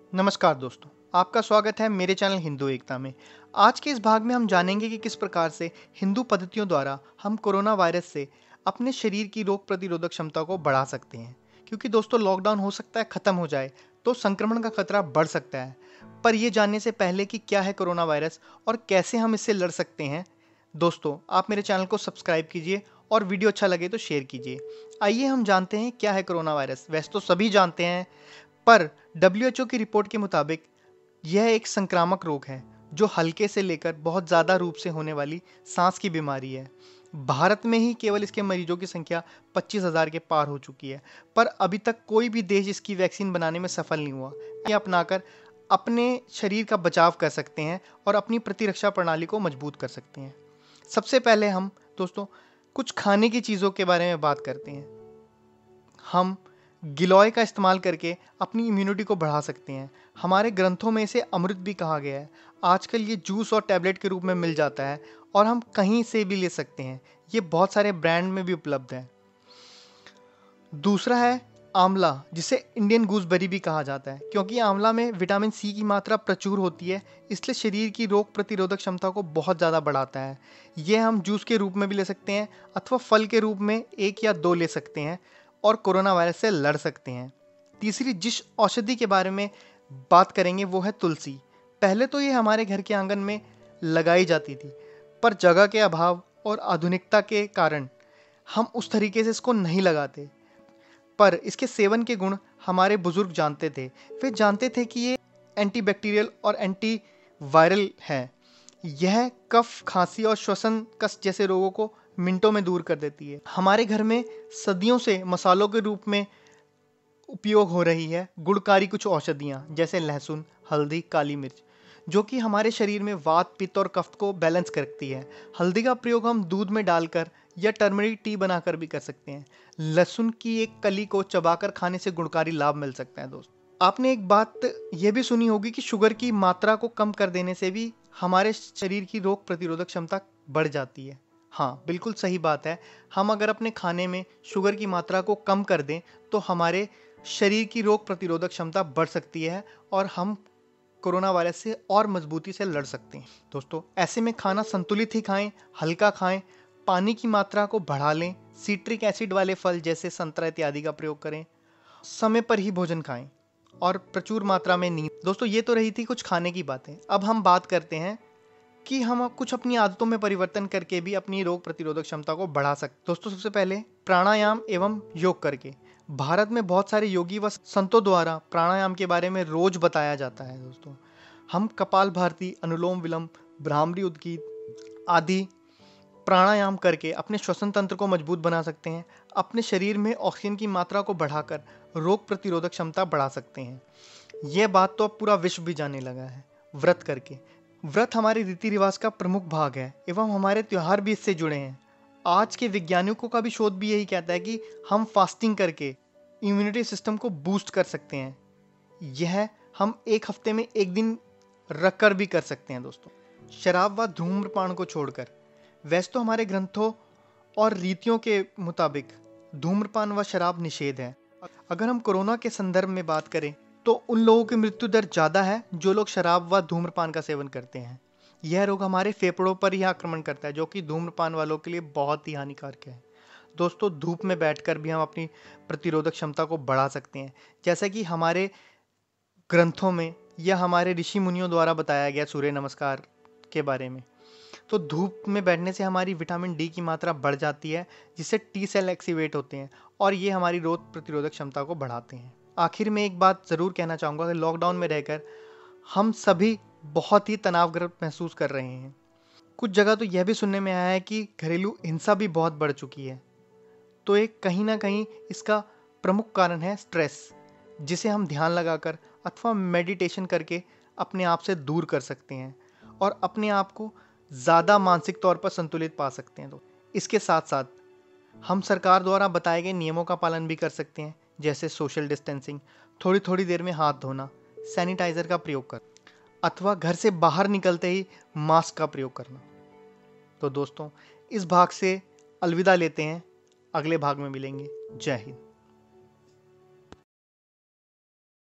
नमस्कार दोस्तों, आपका स्वागत है मेरे चैनल हिंदू एकता में। आज के इस भाग में हम जानेंगे कि किस प्रकार से हिंदू पद्धतियों द्वारा हम कोरोना वायरस से अपने शरीर की रोग प्रतिरोधक क्षमता को बढ़ा सकते हैं। क्योंकि दोस्तों लॉकडाउन हो सकता है ख़त्म हो जाए तो संक्रमण का खतरा बढ़ सकता है। पर ये जानने से पहले कि क्या है कोरोना वायरस और कैसे हम इससे लड़ सकते हैं, दोस्तों आप मेरे चैनल को सब्सक्राइब कीजिए और वीडियो अच्छा लगे तो शेयर कीजिए। आइए हम जानते हैं क्या है कोरोना वायरस। वैसे तो सभी जानते हैं, पर डब्ल्यूएचओ की रिपोर्ट के मुताबिक यह एक संक्रामक रोग है जो हल्के से लेकर बहुत ज़्यादा रूप से होने वाली सांस की बीमारी है। भारत में ही केवल इसके मरीजों की संख्या 25,000 के पार हो चुकी है, पर अभी तक कोई भी देश इसकी वैक्सीन बनाने में सफल नहीं हुआ। ये अपनाकर अपने शरीर का बचाव कर सकते हैं और अपनी प्रतिरक्षा प्रणाली को मजबूत कर सकते हैं। सबसे पहले हम दोस्तों कुछ खाने की चीज़ों के बारे में बात करते हैं। हम गिलोय का इस्तेमाल करके अपनी इम्यूनिटी को बढ़ा सकते हैं। हमारे ग्रंथों में इसे अमृत भी कहा गया है। आजकल ये जूस और टैबलेट के रूप में मिल जाता है और हम कहीं से भी ले सकते हैं। ये बहुत सारे ब्रांड में भी उपलब्ध है। दूसरा है आंवला, जिसे इंडियन गूसबेरी भी कहा जाता है, क्योंकि आंवला में विटामिन सी की मात्रा प्रचुर होती है, इसलिए शरीर की रोग प्रतिरोधक क्षमता को बहुत ज़्यादा बढ़ाता है। ये हम जूस के रूप में भी ले सकते हैं अथवा फल के रूप में 1 या 2 ले सकते हैं और कोरोना वायरस से लड़ सकते हैं। तीसरी जिस औषधि के बारे में बात करेंगे वो है तुलसी। पहले तो ये हमारे घर के आंगन में लगाई जाती थी, पर जगह के अभाव और आधुनिकता के कारण हम उस तरीके से इसको नहीं लगाते। पर इसके सेवन के गुण हमारे बुजुर्ग जानते थे। वे जानते थे कि ये एंटीबैक्टीरियल और एंटी वायरल है। यह कफ, खांसी और श्वसन कष्ट जैसे रोगों को मिनटों में दूर कर देती है। हमारे घर में सदियों से मसालों के रूप में उपयोग हो रही है गुणकारी कुछ औषधियाँ, जैसे लहसुन, हल्दी, काली मिर्च, जो कि हमारे शरीर में वात, पित्त और कफ को बैलेंस करती है। हल्दी का प्रयोग हम दूध में डालकर या टर्मरिक टी बनाकर भी कर सकते हैं। लहसुन की एक कली को चबाकर खाने से गुणकारी लाभ मिल सकता है। दोस्त, आपने एक बात यह भी सुनी होगी कि शुगर की मात्रा को कम कर देने से भी हमारे शरीर की रोग प्रतिरोधक क्षमता बढ़ जाती है। हाँ, बिल्कुल सही बात है। हम अगर अपने खाने में शुगर की मात्रा को कम कर दें तो हमारे शरीर की रोग प्रतिरोधक क्षमता बढ़ सकती है और हम कोरोना वायरस से और मजबूती से लड़ सकते हैं। दोस्तों, ऐसे में खाना संतुलित ही खाएं, हल्का खाएं, पानी की मात्रा को बढ़ा लें, सिट्रिक एसिड वाले फल जैसे संतरा इत्यादि का प्रयोग करें, समय पर ही भोजन खाएं और प्रचुर मात्रा में नींद। दोस्तों, ये तो रही थी कुछ खाने की बातें। अब हम बात करते हैं कि हम कुछ अपनी आदतों में परिवर्तन करके भी अपनी रोग प्रतिरोधक क्षमता को बढ़ा सकते। दोस्तों, सबसे पहले प्राणायाम एवं योग करके। भारत में बहुत सारे योगी व संतों द्वारा प्राणायाम के बारे में रोज बताया जाता है। दोस्तों, हम कपाल भारती, अनुलोम विलोम, भ्रामरी उद्गीत आदि प्राणायाम करके अपने श्वसन तंत्र को मजबूत बना सकते हैं। अपने शरीर में ऑक्सीजन की मात्रा को बढ़ाकर रोग प्रतिरोधक क्षमता बढ़ा सकते हैं। यह बात तो अब पूरा विश्व भी जानने लगा है। व्रत करके, व्रत हमारे रीति रिवाज का प्रमुख भाग है एवं हमारे त्योहार भी इससे जुड़े हैं। आज के वैज्ञानिकों का भी शोध भी यही कहता है कि हम फास्टिंग करके इम्यूनिटी सिस्टम को बूस्ट कर सकते हैं। यह हम 1 हफ्ते में 1 दिन रखकर भी कर सकते हैं। दोस्तों, शराब व धूम्रपान को छोड़कर, वैसे तो हमारे ग्रंथों और रीतियों के मुताबिक धूम्रपान व शराब निषेध है। अगर हम कोरोना के संदर्भ में बात करें तो उन लोगों की मृत्यु दर ज़्यादा है जो लोग शराब व धूम्रपान का सेवन करते हैं। यह रोग हमारे फेफड़ों पर ही आक्रमण करता है, जो कि धूम्रपान वालों के लिए बहुत ही हानिकारक है। दोस्तों, धूप में बैठकर भी हम अपनी प्रतिरोधक क्षमता को बढ़ा सकते हैं, जैसा कि हमारे ग्रंथों में या हमारे ऋषि मुनियों द्वारा बताया गया सूर्य नमस्कार के बारे में। तो धूप में बैठने से हमारी विटामिन डी की मात्रा बढ़ जाती है, जिससे टी सेल एक्टिवेट होते हैं और ये हमारी रोग प्रतिरोधक क्षमता को बढ़ाते हैं। आखिर में एक बात ज़रूर कहना चाहूँगा कि लॉकडाउन में रहकर हम सभी बहुत ही तनावग्रस्त महसूस कर रहे हैं। कुछ जगह तो यह भी सुनने में आया है कि घरेलू हिंसा भी बहुत बढ़ चुकी है। तो एक कहीं ना कहीं इसका प्रमुख कारण है स्ट्रेस, जिसे हम ध्यान लगाकर अथवा मेडिटेशन करके अपने आप से दूर कर सकते हैं और अपने आप को ज़्यादा मानसिक तौर पर संतुलित पा सकते हैं। तो इसके साथ साथ हम सरकार द्वारा बताए गए नियमों का पालन भी कर सकते हैं, जैसे सोशल डिस्टेंसिंग, थोड़ी थोड़ी देर में हाथ धोना, सैनिटाइज़र का प्रयोग कर अथवा घर से बाहर निकलते ही मास्क का प्रयोग करना। तो दोस्तों, इस भाग से अलविदा लेते हैं, अगले भाग में मिलेंगे। जय हिंद।